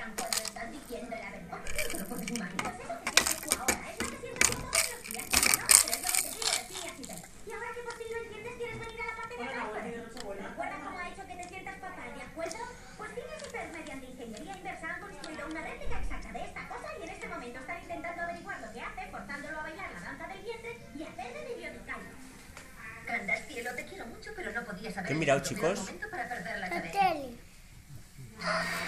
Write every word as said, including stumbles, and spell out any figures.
gran cuando estás diciendo la verdad. Pero por imagino. Pues eso que sientes tú ahora es lo que sientes tú todos los días, ¿no? Pero es lo que te digo de ti, así te. Y ahora que por fin lo entiendes, ¿quieres venir a la parte de atrás? ¿Recuerdas cómo ha hecho que te sientas fatal, de acuerdo? Pues Phineas y Ferb, mediante ingeniería inversa, han construido una réplica exacta de esta cosa y en este momento están intentando averiguar lo que hace, forzándolo a bailar la danza del vientre y hacer de bibliotecario. Candace, cielo, te quiero mucho, pero no podías haber... ¿Qué he mirado, chicos? Momento para perder la La cabeza. tele.